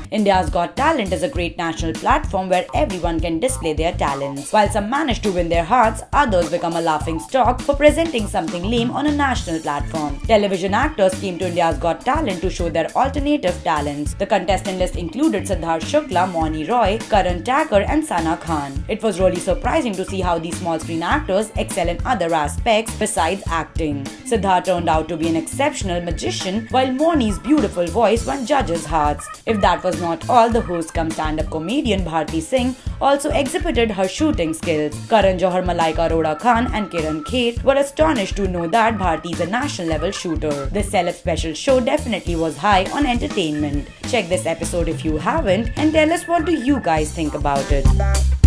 India's Got Talent is a great national platform where everyone can display their talents. While some manage to win their hearts, others become a laughing stock for presenting something lame on a national platform. Television actors came to India's Got Talent to show their alternative talents. The contestant list included Sidharth Shukla, Mauni Roy, Karan Tacker and Sana Khan. It was really surprising to see how these small screen actors excel in other aspects besides acting. Sidharth turned out to be an exceptional magician, while Mouni's beautiful voice won judges' hearts. If that was not all, the host cum stand-up comedian Bharti Singh also exhibited her shooting skills. Karan Johar, Malaika Arora Khan and Kiran Kher were astonished to know that Bharti is a national level shooter. This celeb special show definitely was high on entertainment. Check this episode if you haven't and tell us what do you guys think about it.